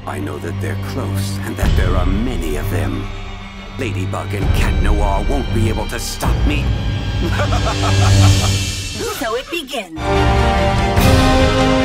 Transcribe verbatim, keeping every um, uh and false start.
I know that they're close and that there are many of them. Ladybug and Cat Noir won't be able to stop me. So it begins.